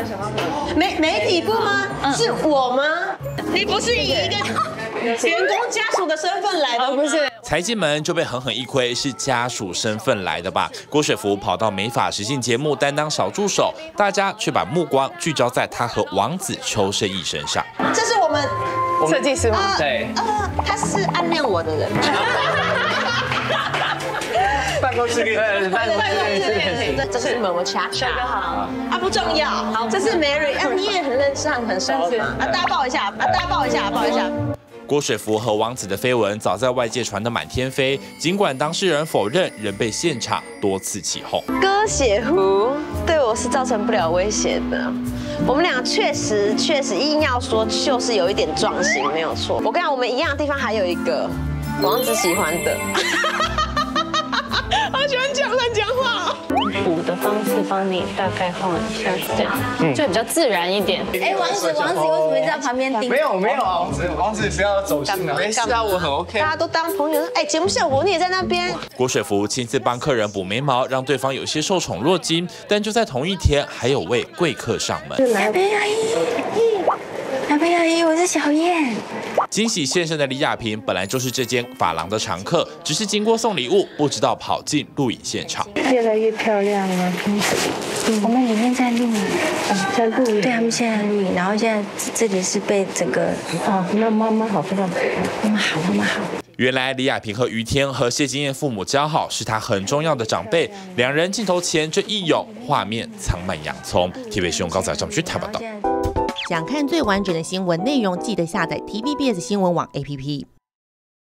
想到什么？媒体部吗？是我吗？你不是以一个员工家属的身份来的？不是。 才进门就被狠狠一窥是家属身份来的吧？郭水福跑到美发实境节目担当小助手，大家却把目光聚焦在他和王子邱胜义身上。 这是我们设计师吗？ 对。 他是暗恋我的人。 办公室恋，办公室恋， 这是我恰恰，好啊，不重要。好，这是 Mary， 你也很认识，很熟嘛。啊，大家抱一下，大家抱一下，抱一下。 郭水福和王子的绯闻早在外界传得满天飞，尽管当事人否认，仍被现场多次起哄。 割血湖对我是造成不了威胁的。我们俩确实硬要说，就是有一点撞型，没有错。我跟你讲，我们一样的地方还有一个王子喜欢的。好喜欢乱讲话。 补的方式帮你大概画一下，这样，就比较自然一点。 哎，王子为什么在旁边盯？ 没有啊，王子不要走心了，没事啊，我很 OK。 大家都当朋友，哎，节目效果你也在那边。 郭水福亲自帮客人补眉毛，让对方有些受宠若惊。但就在同一天，还有位贵客上门。 阿贝阿姨，我是小燕。 惊喜现身的李亚萍本来就是这间发廊的常客，只是经过送礼物，不知道跑进录影现场。 越来越漂亮了。 我们里面在录影， 在录影。 对，他们现在录影，然后现在这里是被整个那妈妈好，非常好。 妈妈好。 原来李亚萍和于天和谢金燕父母交好，是她很重要的长辈。两人镜头前这一拥，画面藏满洋葱。TVB 新闻高仔张旭台报道。 想看最完整的新闻内容，记得下载TVBS 新闻网 APP。